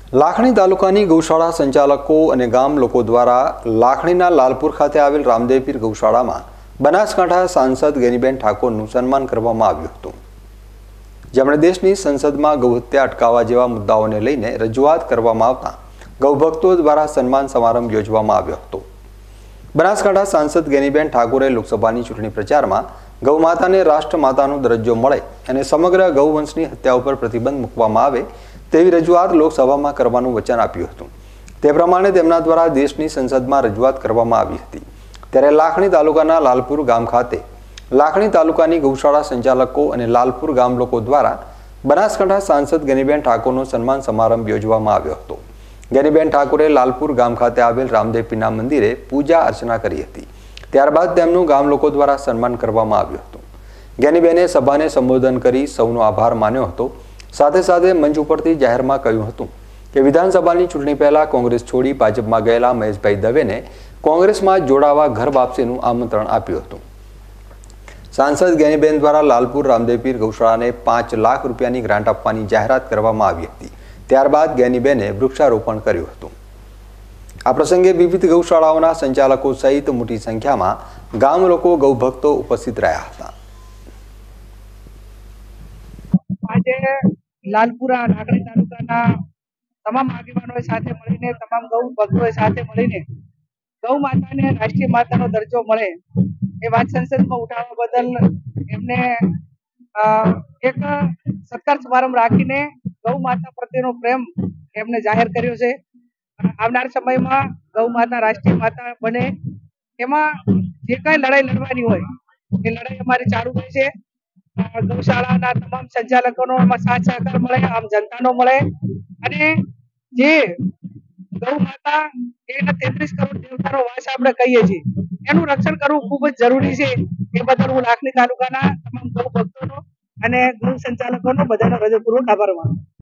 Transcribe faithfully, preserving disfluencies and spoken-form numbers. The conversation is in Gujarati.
લાખણી તાલુકાની ગૌશાળા સંચાલકો અને ગામ લોકો દ્વારા લાખણીના લાલપુર ખાતે આવેલ રામદેવપીર ગૌશાળામાં બનાસકાંઠા સાંસદ ગેનીબેન ઠાકોરનું સન્માન કરવામાં આવ્યું હતું, જેમણે દેશની સંસદમાં ગૌહત્યા અટકાવવા જેવા મુદ્દાઓને લઈને રજૂઆત કરવામાં આવતા ગૌભક્તો દ્વારા સન્માન સમારંભ યોજવામાં આવ્યો હતો। બનાસકાંઠા સાંસદ ગેનીબેન ઠાકોરે લોકસભાની ચૂંટણી પ્રચારમાં ગૌમાતાને રાષ્ટ્રમાતાનો દરજ્જો મળે અને સમગ્ર ગૌવંશની હત્યા ઉપર પ્રતિબંધ મૂકવામાં આવે તેવી રજૂઆત લોકસભામાં કરવાનું વચન આપ્યું હતું। તે પ્રમાણે તેમના દ્વારા દેશની સંસદમાં રજૂઆત કરવામાં આવી હતી। ત્યારે લાખણી તાલુકાના લાલપુર ગામ ખાતે લાખણી તાલુકાની ગૌશાળા સંચાલકો અને લાલપુર ગામ લોકો દ્વારા બનાસકાંઠા સાંસદ ગેનીબેન ઠાકોરનો સન્માન સમારંભ યોજવામાં આવ્યો હતો। ગેનીબેન ઠાકોરે લાલપુર ગામ ખાતે આવેલ રામદેવપીરના મંદિરે પૂજા અર્ચના કરી હતી। ત્યારબાદ તેમનું ગામ લોકો દ્વારા સન્માન કરવામાં આવ્યું હતું। ગેનીબેને સભાને સંબોધન કરી સૌનો આભાર માન્યો હતો। સાથે સાથે મંચ ઉપરથી જાહેરમાં કહ્યું હતું કે વિધાનસભાની ચૂંટણી પહેલા કોંગ્રેસ છોડી ભાજપમાં ગયેલા મહેશભાઈ દવેને કોંગ્રેસમાં જોડાવા ઘર વાપસીનું આમંત્રણ આપ્યું હતું। સાંસદ ગેનીબેન દ્વારા લાલપુર રામદેવપીર ગૌશાળાને પાંચ લાખ રૂપિયાની ગ્રાન્ટ આપવાની જાહેરાત કરવામાં આવી હતી। ત્યારબાદ ગેનીબેને વૃક્ષારોપણ કર્યું હતું। આ પ્રસંગે વિવિધ ગૌશાળાઓના સંચાલકો સહિત મોટી સંખ્યામાં ગામ લોકો ગૌભક્તો ઉપસ્થિત રહ્યા હતા। આજે લાલપુરા લાખણી તાલુકાના તમામ આગેવાનોએ સાથે મળીને તમામ ગૌ ભક્તોએ સાથે મળીને ગૌ માતાને રાષ્ટ્રીય માતાનો દરજ્જો મળે એ વાત સંસદમાં ઉઠાવવા બદલ એમને એક સત્કાર સમારંભ રાખીને ગૌ માતા પ્રત્યેનો પ્રેમ એમને જાહેર કર્યો છે। આવનાર સમયમાં ગૌ માતા રાષ્ટ્રીય માતા બને એમાં જે કઈ લડાઈ લડવાની હોય એ લડાઈ અમારી ચાલુ રહેશે। ગૌશાળાના તમામ સંચાલકોનો એમાં સાથ સહકાર મળે, આમ જનતાનો મળે અને જે ગૌ માતા એના તેત્રીસ કરોડ દેવતાનો વાસ આપણે કહીએ છીએ એનું રક્ષણ કરવું ખૂબ જ જરૂરી છે। એ બદલ હું લાખણી તાલુકાના તમામ ગૌ ભક્તોનો અને ગૌ સંચાલકોનો બધાનો હૃદયપૂર્વક આભાર માનું છું।